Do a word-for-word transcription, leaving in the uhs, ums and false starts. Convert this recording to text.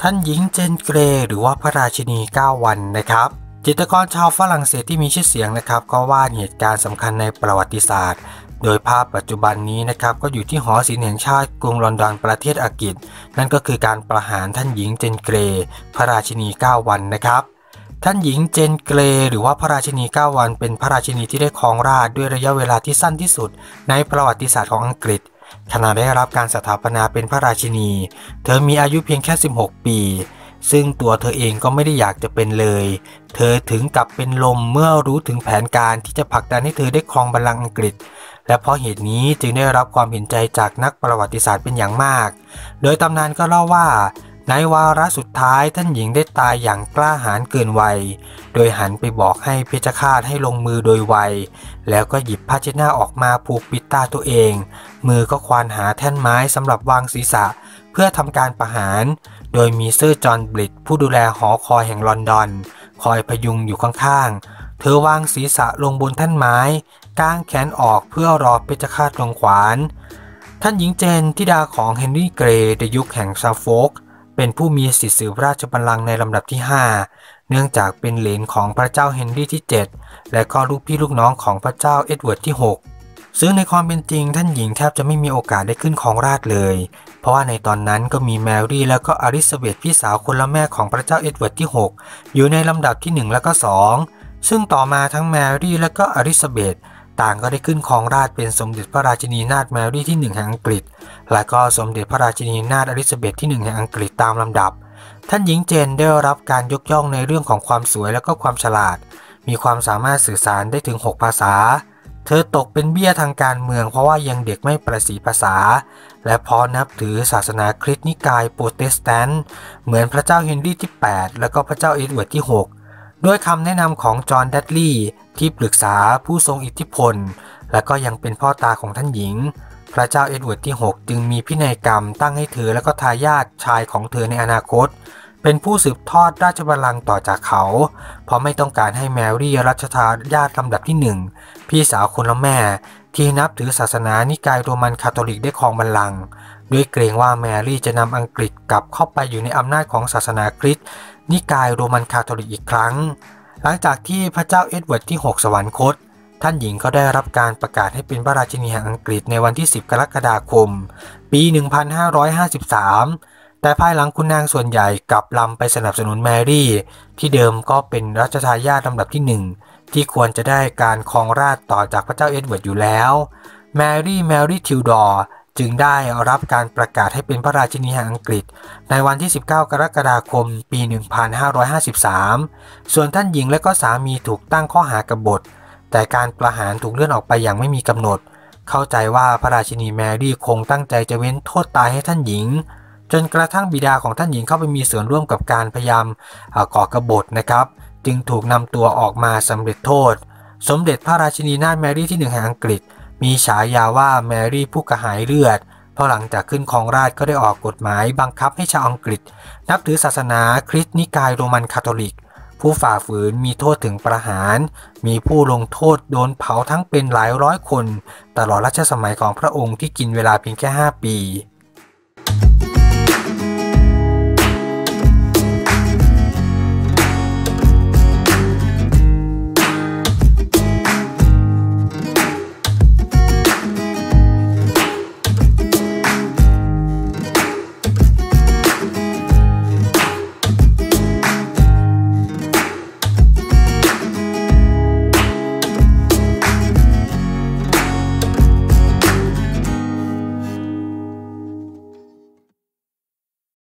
ท่านหญิงเจนเกรหรือว่าพระราชินีเก้าวันนะครับจิตรกรชาวฝรั่งเศสที่มีชื่อเสียงนะครับก็วาดเหตุการณ์สำคัญในประวัติศาสตร์โดยภาพปัจจุบันนี้นะครับก็อยู่ที่หอศิลป์แห่งชาติกรุงลอนดอนประเทศอังกฤษนั่นก็คือการประหารท่านหญิงเจนเกรพระราชินีเก้าวันนะครับท่านหญิงเจนเกรหรือว่าพระราชินีเก้าวันเป็นพระราชินีที่ได้ครองราชย์ด้วยระยะเวลาที่สั้นที่สุดในประวัติศาสตร์ของอังกฤษขณะได้รับการสถาปนาเป็นพระราชินีเธอมีอายุเพียงแค่สิบหกปีซึ่งตัวเธอเองก็ไม่ได้อยากจะเป็นเลยเธอถึงกับเป็นลมเมื่อรู้ถึงแผนการที่จะผลักดันให้เธอได้ครองบัลลังก์อังกฤษและเพราะเหตุนี้จึงได้รับความเห็นใจจากนักประวัติศาสตร์เป็นอย่างมากโดยตำนานก็เล่าว่าในวาระสุดท้ายท่านหญิงได้ตายอย่างกล้าหาญเกินวัยโดยหันไปบอกให้เพชฌฆาตให้ลงมือโดยไวแล้วก็หยิบผ้าเช็ดหน้าออกมาผูกปิดตาตัวเองมือก็ควานหาแท่นไม้สำหรับวางศีรษะเพื่อทำการประหารโดยมีเซอร์จอห์นบลิดผู้ดูแลหอคอยแห่งลอนดอนคอยพยุงอยู่ข้างๆเธอวางศีรษะลงบนแท่นไม้กางแขนออกเพื่อรอเพชฌฆาตลงขวานท่านหญิงเจนธิดาของเฮนรี่เกรย์ในยุคแห่งซัฟโฟกเป็นผู้มีสิทธิสืบราชบัลลังก์ในลำดับที่ห้าเนื่องจากเป็นเหลนของพระเจ้าเฮนรี่ที่เจ็ดและก็ลูกพี่ลูกน้องของพระเจ้าเอ็ดเวิร์ดที่หกซึ่งในความเป็นจริงท่านหญิงแทบจะไม่มีโอกาสได้ขึ้นครองราชย์เลยเพราะว่าในตอนนั้นก็มีแมรี่แล้วก็อลิซาเบธพี่สาวคนละแม่ของพระเจ้าเอ็ดเวิร์ดที่หกอยู่ในลำดับที่หนึ่งและก็สองซึ่งต่อมาทั้งแมรี่และก็อลิซาเบธต่างก็ได้ขึ้นครองราชย์เป็นสมเด็จพระราชินีนาถแมรี่ที่หนึ่งแห่งอังกฤษและก็สมเด็จพระราชินีนาถอลิซาเบธที่หนึ่งแห่งอังกฤษตามลำดับท่านหญิงเจนได้รับการยกย่องในเรื่องของความสวยและก็ความฉลาดมีความสามารถสื่อสารได้ถึงหกภาษาเธอตกเป็นเบี้ยทางการเมืองเพราะว่ายังเด็กไม่ประสีภาษาและเพราะนับถือศาสนาคริสต์นิกายโปรเตสแตนต์เหมือนพระเจ้าเฮนรี่ที่แปดและก็พระเจ้าเอ็ดเวิร์ดที่หกด้วยคำแนะนำของจอห์นดัดลีย์ที่ปรึกษาผู้ทรงอิทธิพลและก็ยังเป็นพ่อตาของท่านหญิงพระเจ้าเอ็ดเวิร์ดที่หกจึงมีพินัยกรรมตั้งให้เธอและก็ทายาทชายของเธอในอนาคตเป็นผู้สืบทอดราชบัลลังก์ต่อจากเขาเพราะไม่ต้องการให้แมรี่รัชทายาทลำดับที่หนึ่งพี่สาวคนละแม่ที่นับถือศาสนานิกายโรมันคาทอลิกได้ครองบัลลังก์ด้วยเกรงว่าแมรี่จะนำอังกฤษกลับเข้าไปอยู่ในอำนาจของศาสนาคริสต์นิกายโรมันคาทอลิกอีกครั้งหลังจากที่พระเจ้าเอ็ดเวิร์ดที่หกสวรรคตท่านหญิงก็ได้รับการประกาศให้เป็นพระราชินีแห่งอังกฤษในวันที่สิบกรกฎาคมปีหนึ่งพันห้าร้อยห้าสิบสามแต่ภายหลังคุณนางส่วนใหญ่กลับลำไปสนับสนุนแมรี่ที่เดิมก็เป็นรัชทายาทลำดับที่หนึ่งที่ควรจะได้การครองราชย์ต่อจากพระเจ้าเอ็ดเวิร์ดอยู่แล้วแมรี่แมรี่ทิวดอร์จึงได้รับการประกาศให้เป็นพระราชินีแห่งอังกฤษในวันที่สิบเก้ากรกฎาคมปีหนึ่งพันห้าร้อยห้าสิบสามส่วนท่านหญิงและก็สามีถูกตั้งข้อหากบฏแต่การประหารถูกเลื่อนออกไปอย่างไม่มีกำหนดเข้าใจว่าพระราชินีแมรี่คงตั้งใจจะเว้นโทษตายให้ท่านหญิงจนกระทั่งบิดาของท่านหญิงเข้าไปมีส่วนร่วมกับการพยายามก่อกบฏนะครับจึงถูกนำตัวออกมาสำเร็จโทษสมเด็จพระราชินีนาถแมรี่ที่หนึ่งแห่งอังกฤษมีฉายาว่าแมรี่ผู้กระหายเลือดเพราะหลังจากขึ้นครองราชย์ก็ได้ออกกฎหมายบังคับให้ชาวอังกฤษนับถือศาสนาคริสต์นิกายโรมันคาทอลิกผู้ฝ่าฝืนมีโทษถึงประหารมีผู้ลงโทษโดนเผาทั้งเป็นหลายร้อยคนตลอดรัชสมัยของพระองค์ที่กินเวลาเพียงแค่ห้าปี